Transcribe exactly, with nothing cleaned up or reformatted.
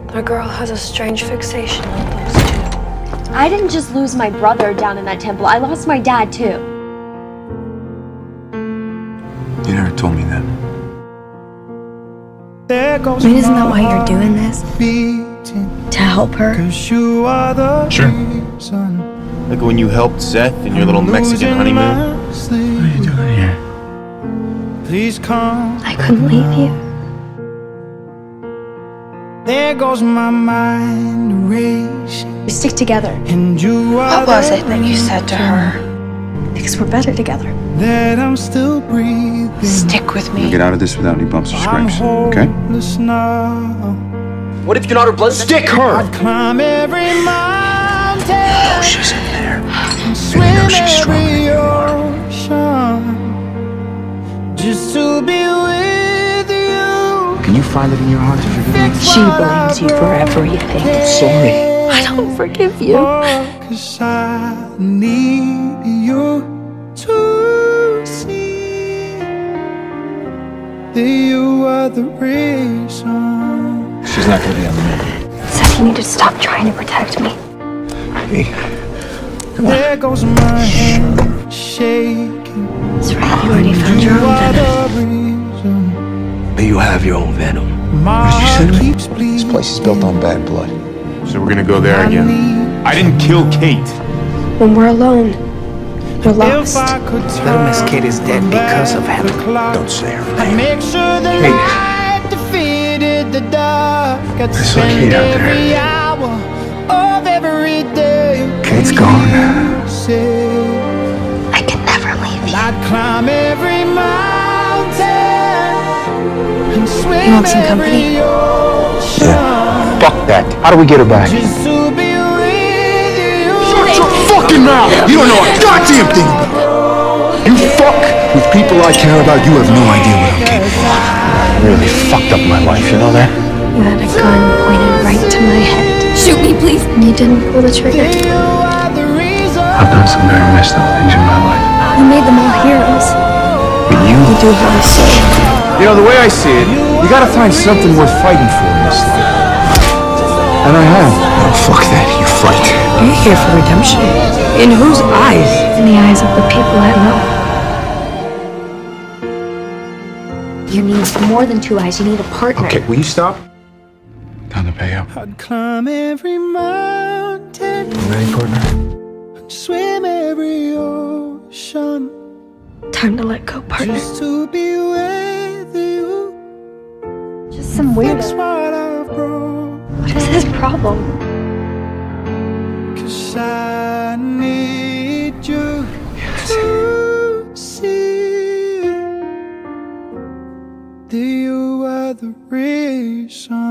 The girl has a strange fixation on those two. I didn't just lose my brother down in that temple. I lost my dad, too. You never told me that. I mean, isn't that why you're doing this? To help her? Sure. Like when you helped Seth in your little Mexican honeymoon? What are you doing here? Please come. I couldn't leave you. There goes my mind racing. We stick together. And you What was it that you said to her? Because we're better together. That I'm still breathing. Stick with me. You'll get out of this without any bumps or scrapes, okay? What if you're not her blood? Stick her! I'd climb every mountain. Oh, she's in there. Swim And you know she's stronger than every you are. ocean, just to be with you. Can you find it in your heart to forgive me? She blames you for everything. Sorry. I don't forgive you. Cause I need you to see that you are the reason. She's not gonna be on the menu. Seth, you need to stop trying to protect me. Hey, come on. There goes my hand shaking. That's right, you already found your own venom. May you have your own venom. What did you say to me? This place is built on bad blood. So we're gonna go there again. I didn't kill Kate. When we're alone, we're lost. Little Miss Kate is dead because of him. Don't say her I name. make sure the Kate. light defeated the dark. I'd I saw spend Kate out there. every hour of every day. Kate's gone. I can never leave you. I'd climb every mountain and swim You want some company? every ocean. Yeah. Fuck that. How do we get her back? Just to be with you. Shut your fucking mouth! You don't know a goddamn thing about it! You fuck with people I care about, you have no idea what I'm capable of. I really fucked up my life, you know that? You had a gun pointed right to my head. Shoot me, please. And you didn't pull the trigger. You are the reason. I've done some very messed up things in my life. You made them all heroes. But you... You do have a soul. You know, the way I see it, you gotta find something worth fighting for in this life. And I have. Oh, fuck that, you fight. You're here for redemption. In whose eyes? In the eyes of the people I know. You need more than two eyes. You need a partner. Okay, will you stop? Time to pay up. I'd climb every mountain. You ready, partner? And swim every ocean. Time to let go, partner. Just to be with you. Just some Fix weirdo. what I've broke. What is his problem? Cause I need you to see that you are the reason.